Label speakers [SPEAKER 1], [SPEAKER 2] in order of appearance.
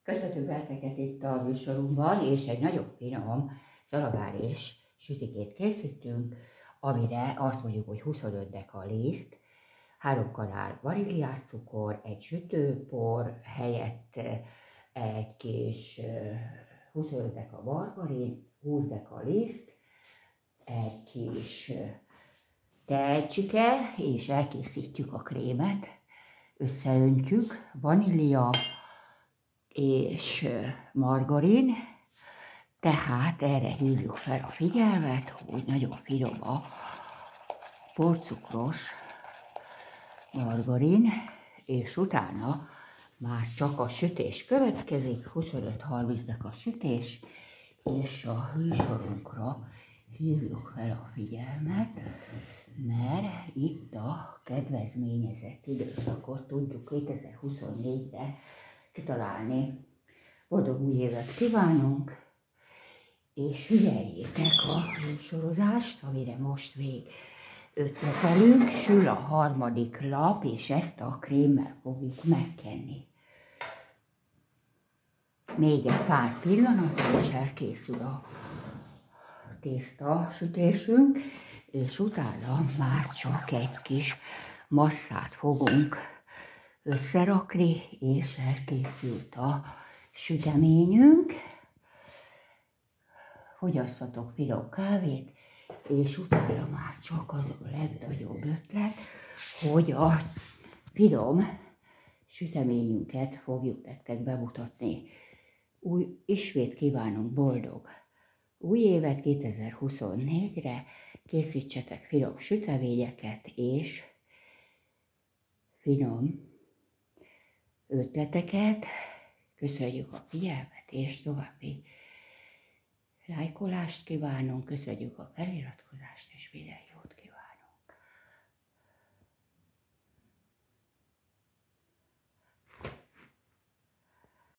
[SPEAKER 1] Köszöntünk benneteket itt a műsorunkban, és egy nagyon finom szalagárés sütikét készítünk, amire azt mondjuk, hogy 25 deka liszt, 3 kanál vaníliás cukor, egy sütőpor helyett egy kis 25 deka margarin, 20 deka liszt, egy kis tejcsike, és elkészítjük a krémet, összeöntjük, vanília és margarin, tehát erre hívjuk fel a figyelmet, hogy nagyon finom a porcukros margarin, és utána már csak a sütés következik, 25-30 deka sütés, és a műsorunkra hívjuk fel a figyelmet, mert itt a kedvezményezett időszakot tudjuk 2024-re kitalálni. Boldog új évet kívánunk, és figyeljétek a műsorozást, amire most ötletelünk, sül a harmadik lap, és ezt a krémmel fogjuk megkenni. Még egy pár pillanat, és elkészül a tészta sütésünk, és utána már csak egy kis masszát fogunk összerakni, és elkészült a süteményünk. Fogyasszatok finom kávét, és utána már csak az a legnagyobb ötlet, hogy a finom süteményünket fogjuk nektek bemutatni. Ismét kívánunk boldog új évet 2024-re, készítsetek finom süteményeket és finom ötleteket. Köszönjük a figyelmet, és további lájkolást kívánunk, köszönjük a feliratkozást.